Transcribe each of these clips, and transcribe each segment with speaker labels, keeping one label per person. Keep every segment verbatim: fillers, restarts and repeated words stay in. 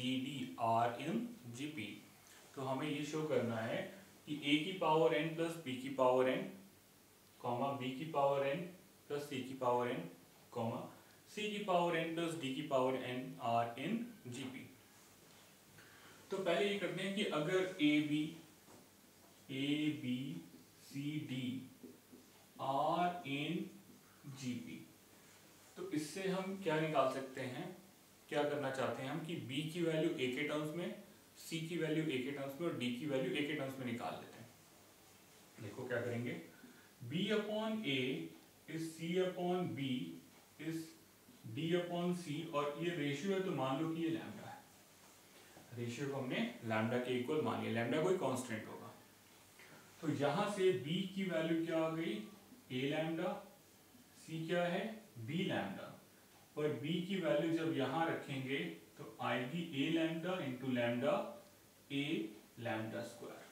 Speaker 1: C D are in GP. तो हमें ये शो करना है कि a की पावर n प्लस b की पावर n कॉमा b की पावर n प्लस c की पावर n कॉमा c की पावर n प्लस d की power n are in GP. तो पहले ये करते हैं कि अगर a b a b c d are in GP, तो इससे हम क्या निकाल सकते हैं, क्या करना चाहते हैं हम कि b की वैल्यू a के टर्म्स में, c की वैल्यू a के टर्म्स में और d की वैल्यू a के टर्म्स में निकाल लेते हैं। देखो क्या करेंगे, b upon a is c upon b is d upon c, और ये रेशियो है तो मान लो कि ये लैम्डा है। रेशियो को हमने लैम्डा के इक्वल मान लिया, लैम्डा कोई कांस्टेंट होगा। तो यहां से b की वैल्यू क्या आ गई, a लैम्डा, c क्या है b लैम्डा, पर b की वैल्यू जब यहां रखेंगे तो आएगी a lambda into lambda a lambda square.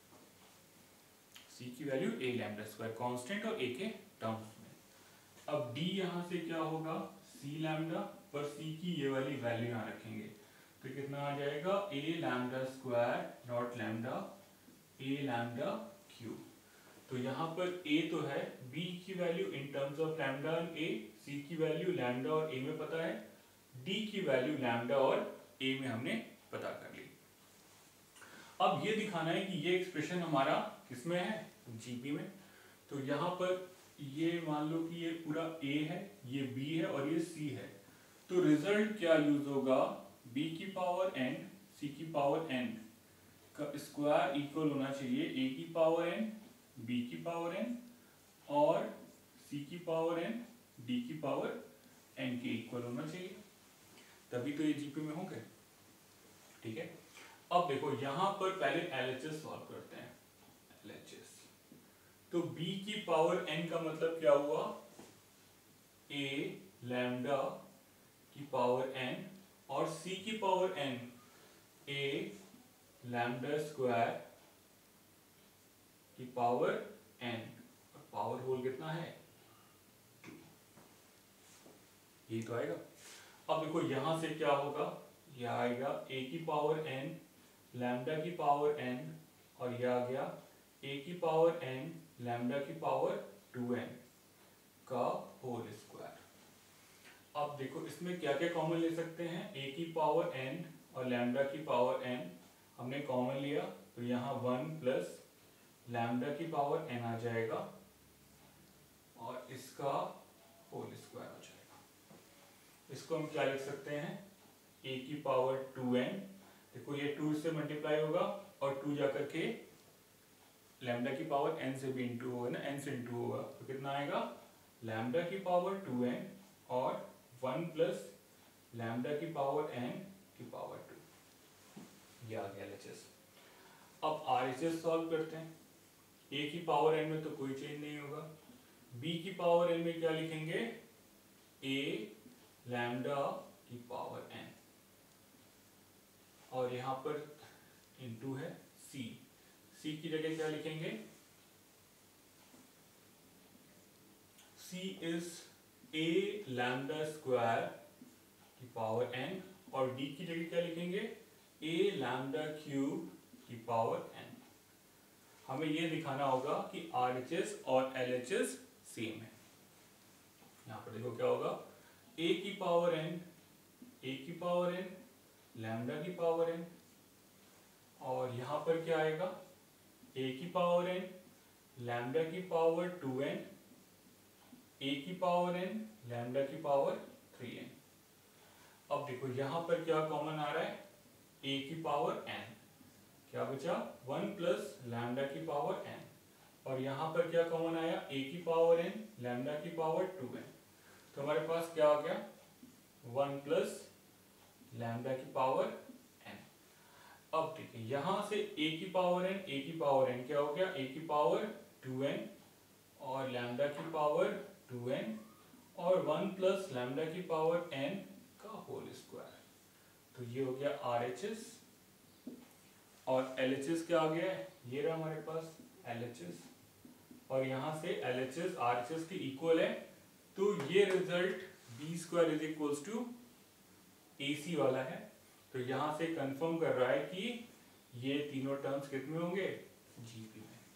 Speaker 1: c की value a lambda square constant और a के टर्म्स में। अब d यहां से क्या होगा c लैम्डा, पर c की ये वाली वैल्यू यहां रखेंगे तो कितना आ जाएगा a lambda square dot lambda a lambda cube. तो यहाँ पर a तो है, b की वैल्यू in terms of lambda and a, c की वैल्यू लैम्डा और a में पता है, d की वैल्यू लैम्डा और a में हमने पता कर ली। अब ये दिखाना है कि ये एक्सप्रेशन हमारा किसमें है, जीपी में। तो यहाँ पर ये मान लो कि ये पूरा a है, ये b है और ये c है। तो रिजल्ट क्या यूज होगा, b की पावर n c की पावर n का स्क्वायर इक्वल होना चाहिए a की पावर n b की पावर n और c की पावर n d की पावर n के इक्वल होना चाहिए, तभी तो ये जीपी में होंगे। ठीक है, अब देखो यहां पर पहले L H S सॉल्व करते हैं। L H S तो b की पावर n का मतलब क्या हुआ, a लैम्डा की पावर n और c की power n a lambda square की पावर n, और पावर होल कितना है टू, ये तो आएगा। अब देखो यहां से क्या होगा, यह आएगा a की पावर n लैम्डा की पावर n और यह आ गया a की पावर n लैम्डा की पावर टू एन का होल स्क्वायर। अब देखो इसमें क्या क्या कॉमन ले सकते हैं, a की पावर n और लैम्डा की पावर n हमने कॉमन लिया तो यहाँ वन प्लस लैम्डा की पावर n आ जाएगा और इसका होल स्क्वायर हो जाएगा। इसको हम क्या लिख सकते हैं, a की पावर टू एन, देखो ये टू से मल्टीप्लाई होगा और टू जाकर के लैम्डा की पावर n से भी इंटू होगा ना, n से इंटू होगा तो कितना आएगा, लैम्डा की पावर टू एन और वन प्लस लैम्डा की पावर n की पावर टू, ये आ गया L H S। अब R H S सॉल्व करते हैं। a की पावर n में तो कोई चेंज नहीं होगा, b की पावर n में क्या लिखेंगे, a लैम्डा की पावर n और यहाँ पर इंटू है c, c की जगह क्या लिखेंगे, c is a lambda square की पावर n और d की जगह क्या लिखेंगे, a लैम्डा क्यूब की पावर n। हमें यह दिखाना होगा कि R H S और L H S सेम है। यहाँ पर देखो क्या होगा, a की पावर n a की पावर n लैम्डा की पावर n और यहाँ पर क्या आएगा, a की पावर n लैम्डा की पावर टू एन, a की पावर n लैम्डा की पावर थ्री एन। अब देखो यहाँ पर क्या कॉमन आ रहा है, a की पावर n, क्या बचा वन प्लस लैम्डा की पावर n और यहाँ पर क्या कॉमन आया, a की पावर n लैम्डा की पावर टू एन। तो हमारे पास क्या आ गया, वन प्लस लैम्डा की पावर n। अब देखिए यहां से a की पावर n a की पावर n क्या हो गया, a की पावर टू एन और लैम्डा की पावर टू एन और वन प्लस लैम्डा की पावर n का होल स्क्वायर। तो ये हो गया R H S और L H S क्या आ गया, ये रहा हमारे पास L H S और यहाँ से L H S R H S के इक्वल है। तो ये result b square is equals to A C वाला है तो यहाँ से कंफर्म कर रहा है कि ये तीनों टर्म्स कितने होंगे, जीपी में।